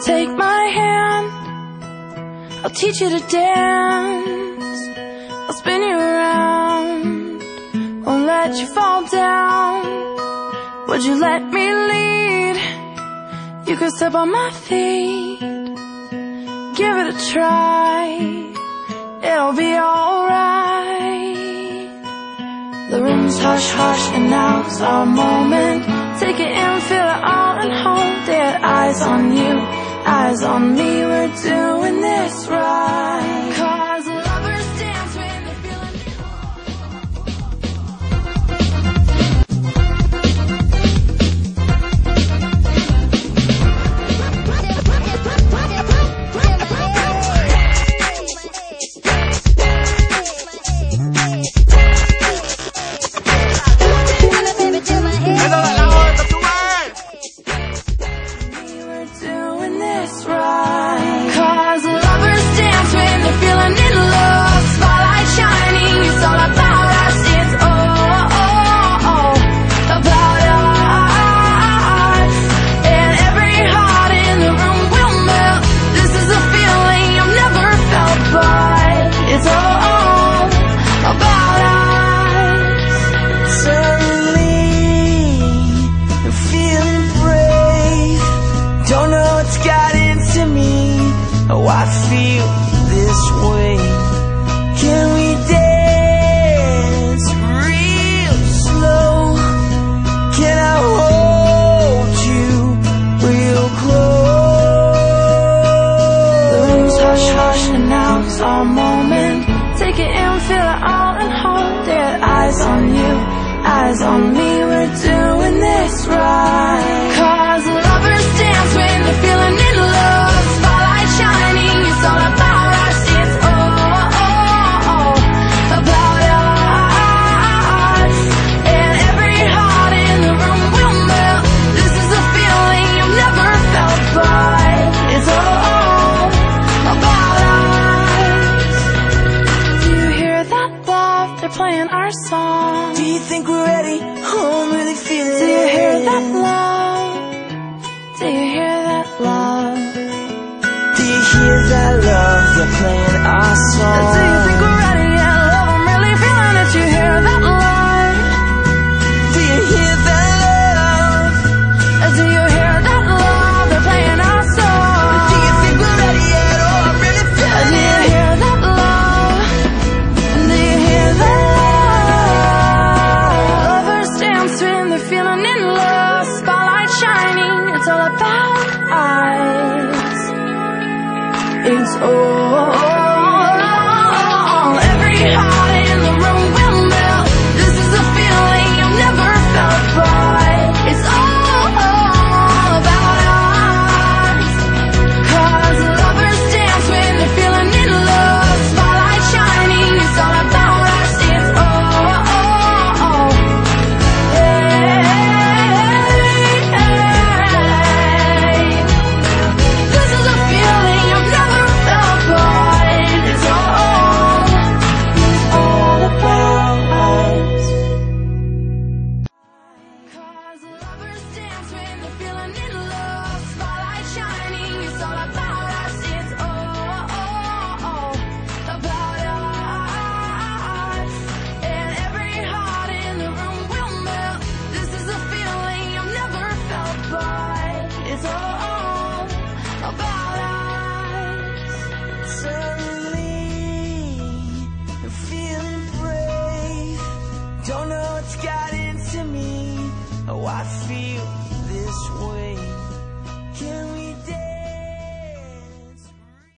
Take my hand, I'll teach you to dance. I'll spin you around, won't let you fall down. Would you let me lead? You could step on my feet. Give it a try, it'll be alright. The room's hush hush and now's our moment. Take it in, feel it all and hold it. Eyes on you, eyes on me, we're doing this right. 'Cause lovers dance when they're feeling I feel this way. Can we dance real slow? Can I hold you real close? The room's hush hush and now's our moment. Take it in, feel it all and hold it. Eyes on you, eyes on me, we're doing this right. 'Cause lovers dance when they're feeling in love. Spotlight shining, it's all about us. It's about us. And every heart in the room will melt. This is a feeling you've never felt, but it's all about us. Do you hear that love? They're playing our song. Do you think we're ready? Oh, I'm really feeling it. Do you hear that love? Do you hear that love? Do you hear that love? They're playing our song. Do you think we're ready? Yeah, love, I'm really feeling it. You hear that love? Do you hear that love? Do you hear that love? They're playing our song. Do you think we're ready yet? Oh, I'm really feeling it. Do you hear that love? Do you hear that love? Lovers dance when they're feeling in love. Spotlight shining, it's all about us. It's all every heart in the room will melt. This is a feeling I've never felt, but it's all about us. 'Cause lovers dance when they're feeling in love. Spotlight shining, it's all about us. It's this is a feeling I've never felt, but it's all about us. 'Cause lovers dance when they're feeling in love. Spotlight shining, it's all about us. It's all about us. And every heart in the room will melt. This is a feeling I've never felt, but it's all about us. Suddenly, I'm feeling brave. Don't know what's got into me. Oh, I feel this way.